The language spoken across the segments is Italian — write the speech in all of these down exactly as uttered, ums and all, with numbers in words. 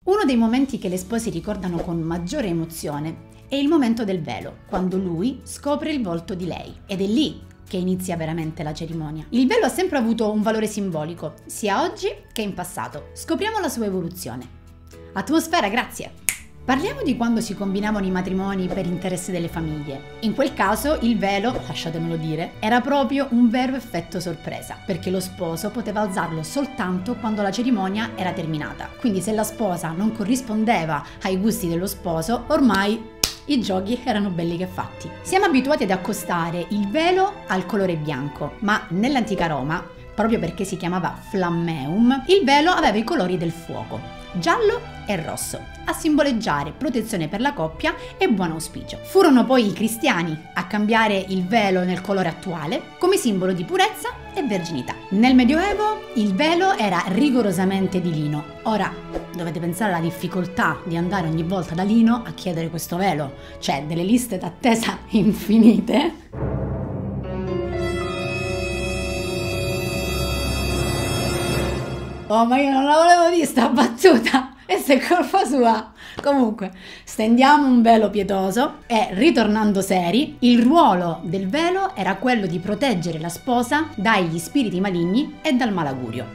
Uno dei momenti che le spose ricordano con maggiore emozione è il momento del velo, quando lui scopre il volto di lei. Ed è lì che inizia veramente la cerimonia. Il velo ha sempre avuto un valore simbolico, sia oggi che in passato. Scopriamo la sua evoluzione. Atmosfera, grazie! Parliamo di quando si combinavano i matrimoni per interesse delle famiglie. In quel caso il velo, lasciatemelo dire, era proprio un vero effetto sorpresa, perché lo sposo poteva alzarlo soltanto quando la cerimonia era terminata. Quindi se la sposa non corrispondeva ai gusti dello sposo, ormai i giochi erano belli che fatti. Siamo abituati ad accostare il velo al colore bianco, ma nell'antica Roma, proprio perché si chiamava flammeum, il velo aveva i colori del fuoco, giallo e rosso, a simboleggiare protezione per la coppia e buon auspicio. Furono poi i cristiani a cambiare il velo nel colore attuale come simbolo di purezza e verginità. Nel Medioevo il velo era rigorosamente di lino. Ora dovete pensare alla difficoltà di andare ogni volta da Lino a chiedere questo velo, cioè delle liste d'attesa infinite. Oh, ma io non la volevo dire sta battuta, questa è colpa sua. Comunque, stendiamo un velo pietoso e, ritornando seri, il ruolo del velo era quello di proteggere la sposa dagli spiriti maligni e dal malaugurio.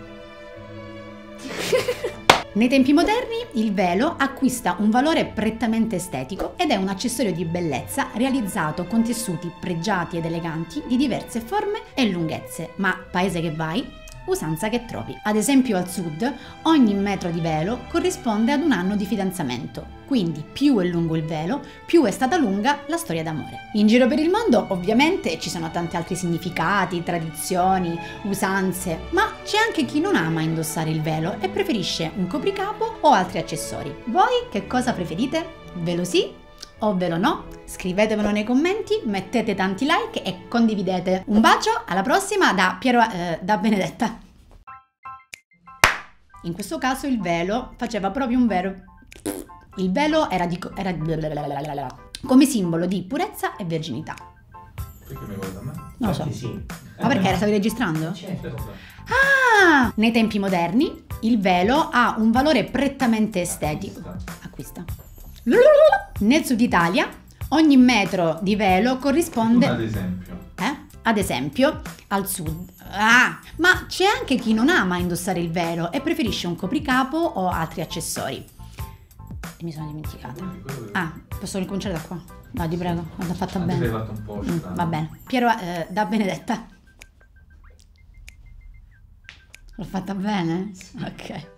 Nei tempi moderni il velo acquista un valore prettamente estetico ed è un accessorio di bellezza realizzato con tessuti pregiati ed eleganti di diverse forme e lunghezze, ma paese che vai, usanza che trovi. Ad esempio al sud ogni metro di velo corrisponde ad un anno di fidanzamento, quindi più è lungo il velo, più è stata lunga la storia d'amore. In giro per il mondo ovviamente ci sono tanti altri significati, tradizioni, usanze, ma c'è anche chi non ama indossare il velo e preferisce un copricapo o altri accessori. Voi che cosa preferite? Velo sì o velo no? Scrivetemelo nei commenti, mettete tanti like e condividete. Un bacio, alla prossima da Piero, eh, da Benedetta. In questo caso il velo faceva proprio un vero... Il velo era, di, era come simbolo di purezza e verginità. Perché mi guarda a me? Non lo so. Sì. Ma perché era stato registrando? Certo. Ah! Nei tempi moderni il velo ha un valore prettamente estetico. Acquista. Nel sud Italia ogni metro di velo corrisponde... Ad esempio. Eh? Ad esempio, al sud. Ah! Ma c'è anche chi non ama indossare il velo e preferisce un copricapo o altri accessori. E mi sono dimenticata. Ah, posso ricominciare da qua? No, ti prego, l'ho fatta Anche bene. l'hai fatto un po'. Mm, va bene. Piero, eh, da Benedetta. L'ho fatta bene? Ok.